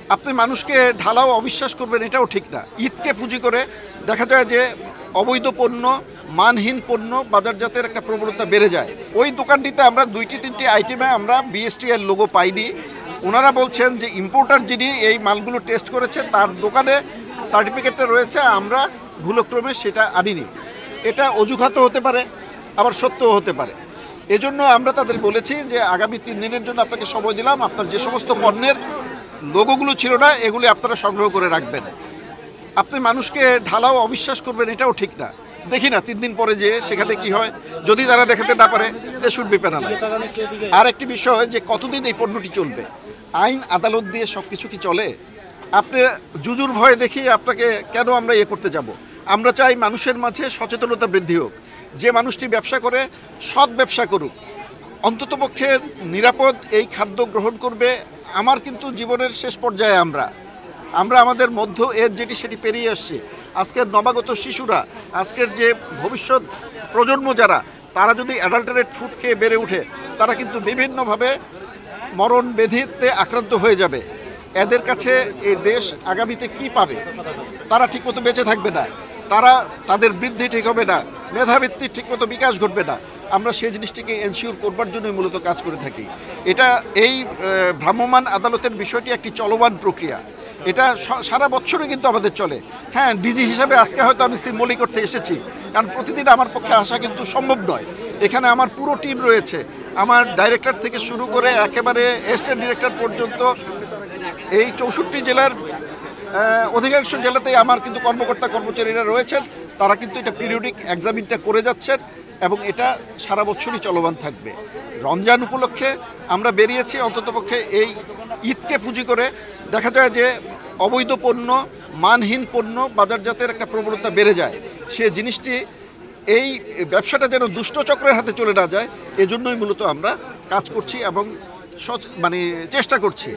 আপনি মানুষকে ঢালাও অবিশ্বাস করবেন এটাও ঠিক না। ঈদকে পুঁজি করে দেখা যায় যে অবৈধ পণ্য, মানহীন পণ্য বাজারজাতের একটা প্রবণতা বেড়ে যায়। ওই দোকানটিতে আমরা 2-3টি আইটেমে আমরা বিএসটিআই লোগো পাইনি। ওনারা বলছেন যে ইম্পোর্টার যিনি এই মালগুলো টেস্ট করেছে তার দোকানে সার্টিফিকেটটা রয়েছে, আমরা ভুলক্রমে সেটা আনিনি। এটা অজুহাতও হতে পারে, আবার সত্যও হতে পারে। এজন্য আমরা তাদের বলেছি যে আগামী 3 দিনের জন্য আপনাকে সময় দিলাম, আপনার যে সমস্ত পণ্যের লোগোগুলো ছিল না এগুলি আপনারা সংগ্রহ করে রাখবেন। আপনি মানুষকে ঢালাও অবিশ্বাস করবেন এটাও ঠিক না। দেখি না 3 দিন পরে যে সেখানে কি হয়, যদি তারা দেখাতে না পারে দে শুড বি পেনালাইজড। আর একটি বিষয় যে কতদিন এই পণ্যটি চলবে, আইন আদালত দিয়ে সব কিছু কি চলে? আপনি জুজুর ভয়ে দেখিয়ে আপনাকে কেন আমরা করতে যাব? আমরা চাই মানুষের মাঝে সচেতনতা বৃদ্ধি হোক, যে মানুষটি ব্যবসা করে সৎ ব্যবসা করুক, অন্ততপক্ষে নিরাপদ এই খাদ্য গ্রহণ করবে। আমার কিন্তু জীবনের শেষ পর্যায়ে আমরা আমাদের মধ্য এর যেটি সেটি পেরিয়ে আসছি। আজকের নবাগত শিশুরা, আজকের যে ভবিষ্যৎ প্রজন্ম যারা, তারা যদি অ্যাডাল্টারেট ফুড খেয়ে বেড়ে ওঠে, তারা কিন্তু বিভিন্নভাবে মরণ ব্যাধিতে আক্রান্ত হয়ে যাবে। এদের কাছে এই দেশ আগামীতে কি পাবে? তারা ঠিকমতো বেঁচে থাকবে না, তাদের বৃদ্ধি ঠিক হবে না, মেধাবৃত্তির ঠিকমতো বিকাশ ঘটবে না। আমরা সেই জিনিসটিকে এনশিওর করবার জন্যই মূলত কাজ করে থাকি। এটা এই ভ্রাম্যমাণ আদালতের বিষয়টি একটি চলমান প্রক্রিয়া। এটা সারা বছরই কিন্তু আমাদের চলে। হ্যাঁ, ডিজি হিসাবে আজকে হয়তো আমি সিম্বলিক করতে এসেছি, কারণ প্রতিদিন আমার পক্ষে আসা কিন্তু সম্ভব নয়। এখানে আমার পুরো টিম রয়েছে, আমার ডাইরেক্টর থেকে শুরু করে একেবারে অ্যাসিস্ট্যান্ট ডিরেক্টর পর্যন্ত। এই 64 জেলার অধিকাংশ জেলাতেই আমার কিন্তু কর্মকর্তা কর্মচারীরা রয়েছেন। তারা কিন্তু এটা পিরিয়ডিক এক্সামিনটা করে যাচ্ছেন এবং এটা সারা বছরই চলমান থাকবে। রমজান উপলক্ষে আমরা বেরিয়েছি, অন্ততপক্ষে এই ঈদকে পুঁজি করে দেখা যায় যে অবৈধ পণ্য, মানহীন পণ্য বাজারজাতের একটা প্রবণতা বেড়ে যায়। সে জিনিসটি, এই ব্যবসাটা যেন দুষ্ট চক্রের হাতে চলে না যায়, এজন্যই মূলত আমরা কাজ করছি এবং চেষ্টা করছি।